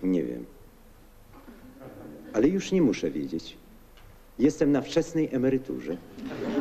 Nie wiem. Ale już nie muszę wiedzieć. Jestem na wczesnej emeryturze.